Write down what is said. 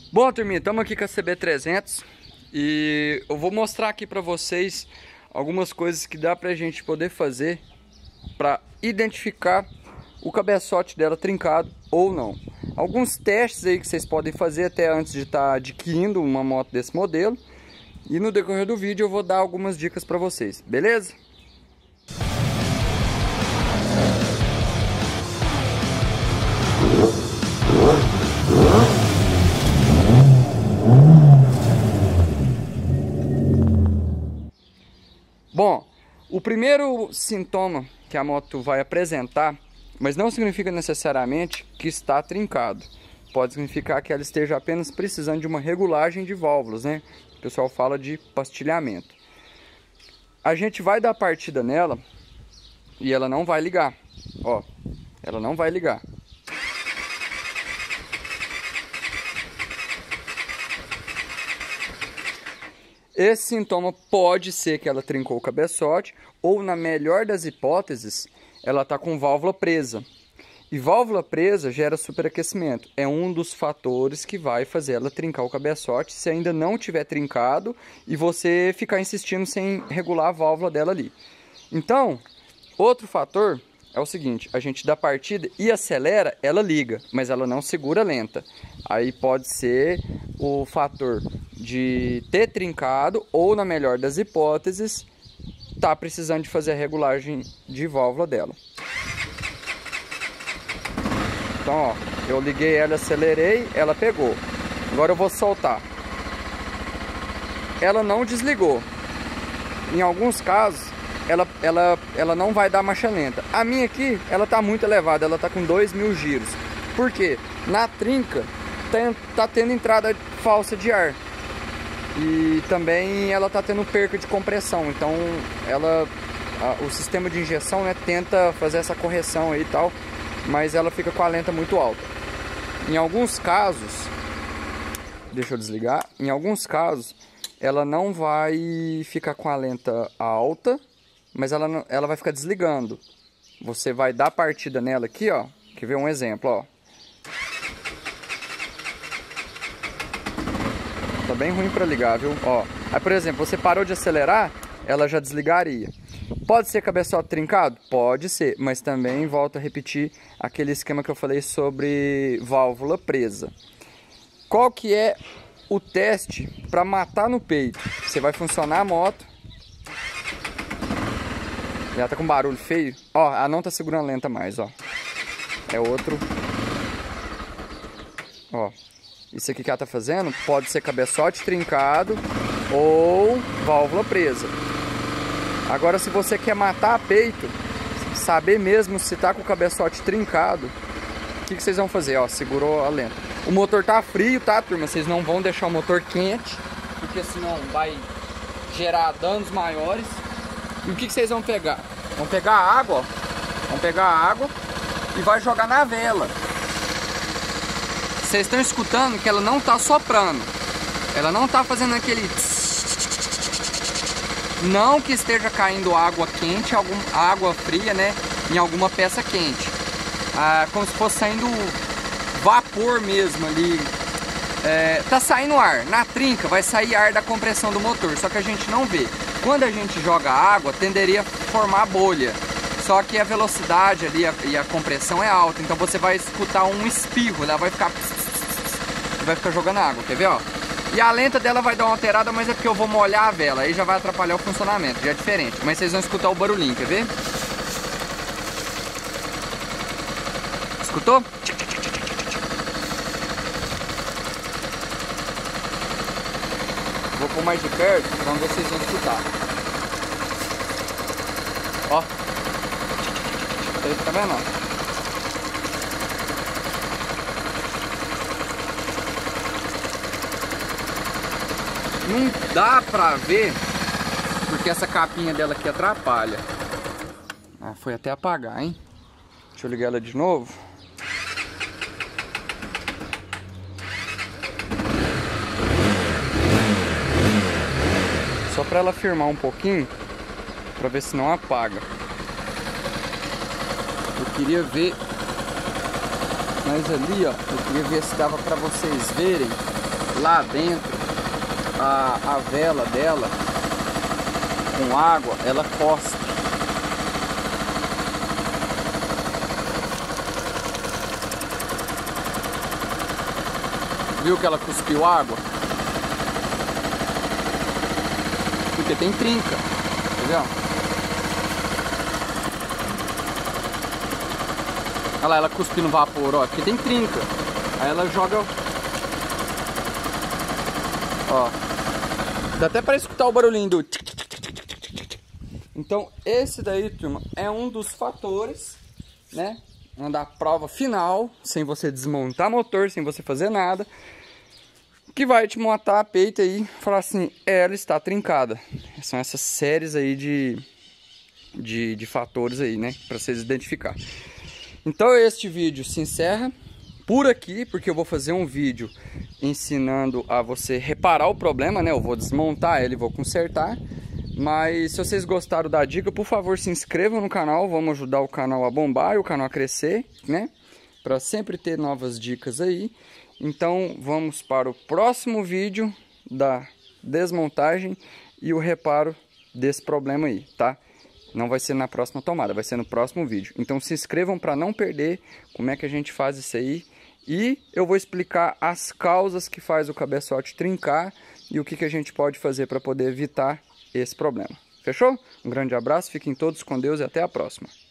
Bom, turminha, estamos aqui com a CB300 e eu vou mostrar aqui para vocês algumas coisas que dá pra gente poder fazer para identificar o cabeçote dela trincado ou não. Alguns testes aí que vocês podem fazer até antes de estar adquirindo uma moto desse modelo. E no decorrer do vídeo eu vou dar algumas dicas para vocês, beleza? Bom, o primeiro sintoma que a moto vai apresentar, mas não significa necessariamente que está trincado. Pode significar que ela esteja apenas precisando de uma regulagem de válvulas, né? O pessoal fala de pastilhamento. A gente vai dar partida nela e ela não vai ligar. Ó, ela não vai ligar. Esse sintoma pode ser que ela trincou o cabeçote ou, na melhor das hipóteses, ela está com válvula presa. E válvula presa gera superaquecimento. É um dos fatores que vai fazer ela trincar o cabeçote se ainda não tiver trincado e você ficar insistindo sem regular a válvula dela ali. Então, outro fator é o seguinte: a gente dá partida e acelera, ela liga, mas ela não segura lenta. Aí pode ser o fator de ter trincado ou, na melhor das hipóteses, tá precisando de fazer a regulagem de válvula dela. Então, ó, eu liguei ela, acelerei, ela pegou. Agora eu vou soltar. Ela não desligou. Em alguns casos, ela não vai dar marcha lenta. A minha aqui, ela tá muito elevada, ela tá com 2.000 giros. Por quê? Na trinca, tá tendo entrada falsa de ar. E também ela tá tendo perca de compressão. Então, o sistema de injeção, né, tenta fazer essa correção aí e tal, mas ela fica com a lenta muito alta. Em alguns casos, deixa eu desligar, em alguns casos ela não vai ficar com a lenta alta, mas ela vai ficar desligando. Você vai dar partida nela aqui, ó. Quer ver um exemplo, ó. Tá bem ruim para ligar, viu? Ó. Aí, por exemplo, você parou de acelerar, ela já desligaria. Pode ser cabeçote trincado? Pode ser, mas também volto a repetir aquele esquema que eu falei sobre válvula presa. Qual que é o teste para matar no peito? Você vai funcionar a moto. Já tá com barulho feio. Ó, ela não tá segurando lenta mais, ó. É outro. Ó, isso aqui que ela tá fazendo pode ser cabeçote trincado ou válvula presa. Agora, se você quer matar a peito, saber mesmo se tá com o cabeçote trincado, o que vocês vão fazer? Ó, segurou a lenta. O motor tá frio, tá, turma? Vocês não vão deixar o motor quente, porque senão vai gerar danos maiores. E o que vocês vão pegar? Vão pegar a água, ó. Vão pegar a água e vai jogar na vela. Vocês estão escutando que ela não tá soprando. Ela não tá fazendo aquele... Não que esteja caindo água quente, água fria, né, em alguma peça quente. Como se fosse saindo vapor mesmo ali. Tá saindo ar. Na trinca vai sair ar da compressão do motor, só que a gente não vê. Quando a gente joga água, tenderia a formar bolha. Só que a velocidade ali e a compressão é alta, então você vai escutar um espirro, ela vai ficar... vai ficar jogando água, quer ver, ó? E a lenta dela vai dar uma alterada, mas é porque eu vou molhar a vela, aí já vai atrapalhar o funcionamento, já é diferente. Mas vocês vão escutar o barulhinho, quer ver? Escutou? Vou pôr mais de perto, vamos ver se vocês vão escutar. Ó. Tá vendo, ó? Não dá pra ver, porque essa capinha dela aqui atrapalha. Foi até apagar, hein? Deixa eu ligar ela de novo. Só pra ela firmar um pouquinho, pra ver se não apaga. Eu queria ver Mas ali, ó, eu queria ver se dava pra vocês verem lá dentro, a vela dela com água, ela cospe. Viu que ela cuspiu água? Porque tem trinca, entendeu? Olha lá, ela cuspindo vapor, ó, porque tem trinca. Aí ela joga, ó. Dá até para escutar o barulhinho do... Então, esse daí, turma, é um dos fatores, né? Uma da prova final, sem você desmontar motor, sem você fazer nada, que vai te montar a peita aí e falar assim, ela está trincada. São essas séries aí de fatores aí, né? Para vocês identificar. Então, este vídeo se encerra por aqui, porque eu vou fazer um vídeo ensinando a você reparar o problema, né? Eu vou desmontar ele e vou consertar. Mas se vocês gostaram da dica, por favor, se inscrevam no canal. Vamos ajudar o canal a bombar e o canal a crescer, né? Para sempre ter novas dicas aí. Então, vamos para o próximo vídeo da desmontagem e o reparo desse problema aí, tá? Não vai ser na próxima tomada, vai ser no próximo vídeo. Então, se inscrevam para não perder como é que a gente faz isso aí. E eu vou explicar as causas que faz o cabeçote trincar e o que a gente pode fazer para poder evitar esse problema. Fechou? Um grande abraço, fiquem todos com Deus e até a próxima.